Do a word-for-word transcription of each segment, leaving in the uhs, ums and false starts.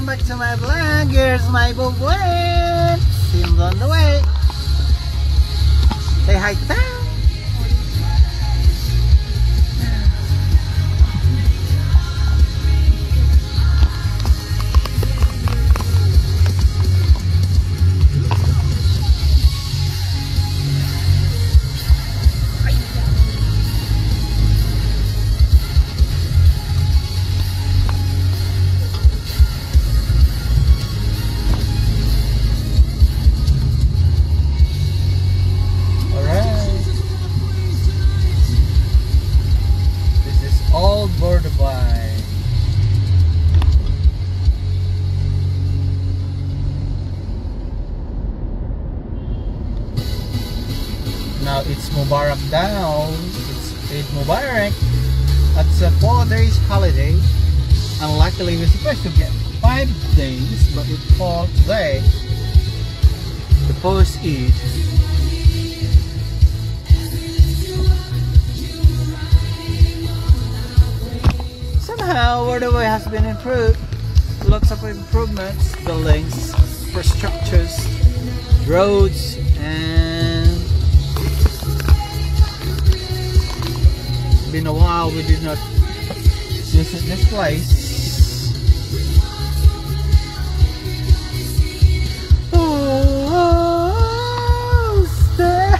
welcome back to my vlog. Here's my boyfriend. Seems on the way. Say hi to them. Now it's Mubarak down. It's Eid Mubarak. It's a four days holiday. And luckily we're supposed to get five days, but it falls today. The post Eid. Somehow Wordaway has been improved. Lots of improvements, buildings, infrastructures, roads, and been a while we did not visit this place. Oh, stay.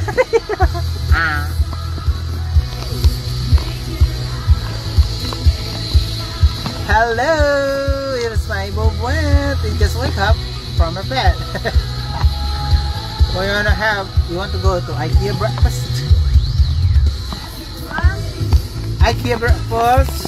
Hello, here's my boyfriend. He just wake up from her bed. What you wanna have? You want to go to IKEA breakfast? IKEA breakfast.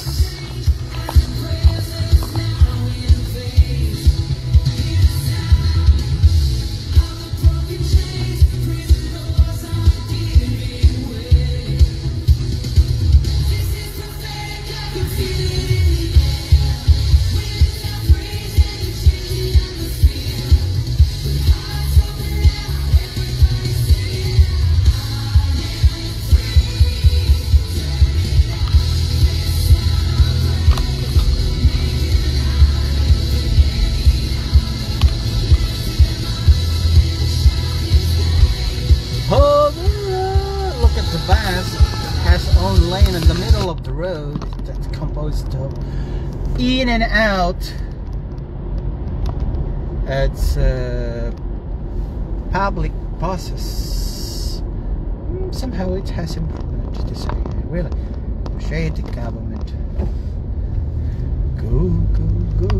Has own lane in the middle of the road that's composed of in and out. It's a public process. Somehow it has improvement to say. Really appreciate the government. Go, go, go.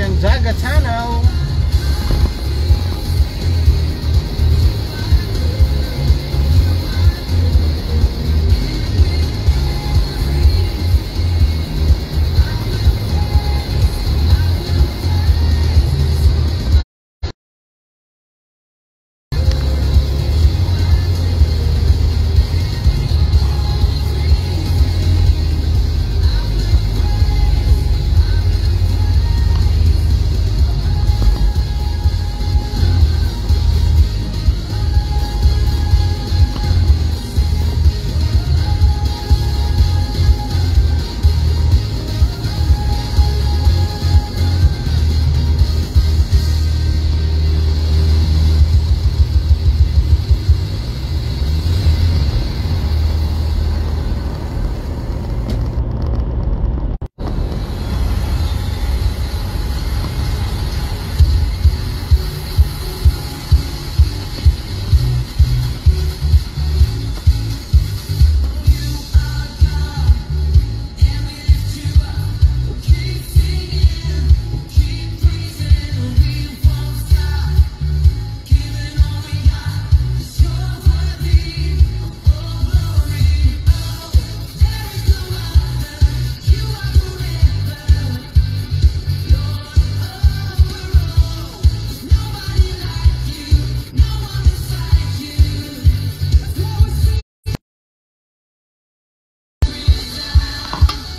Siendaga Tunnel.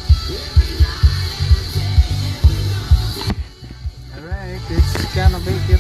It's gonna be